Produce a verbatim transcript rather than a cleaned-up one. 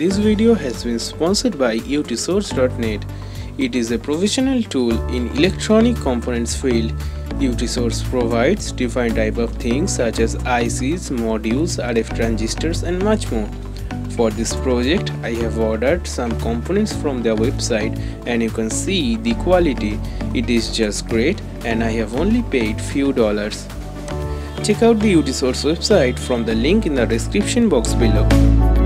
This video has been sponsored by Utsource dot net. It is a professional tool in electronic components field. Utsource provides different type of things such as I Cs, modules, R F transistors and much more. For this project, I have ordered some components from their website and you can see the quality. It is just great and I have only paid few dollars. Check out the Utsource website from the link in the description box below.